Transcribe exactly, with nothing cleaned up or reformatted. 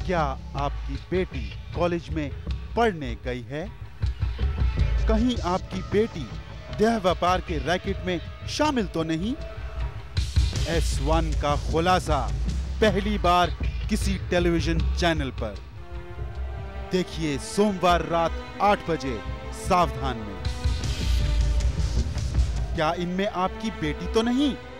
क्या आपकी बेटी कॉलेज में पढ़ने गई है? कहीं आपकी बेटी देह व्यापार के रैकेट में शामिल तो नहीं? एस वन का खुलासा पहली बार किसी टेलीविजन चैनल पर। देखिए सोमवार रात आठ बजे सावधान में। क्या इनमें आपकी बेटी तो नहीं?